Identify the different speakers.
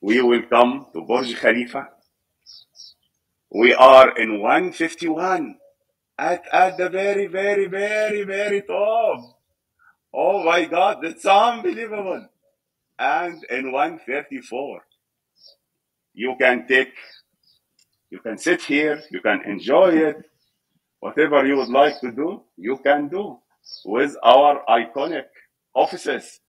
Speaker 1: we will come to Burj Khalifa. We are in 151 at the very, very, very, very top. Oh my God, that's unbelievable. And in 134, you can sit here, you can enjoy it. Whatever you would like to do, you can do with our iconic offices.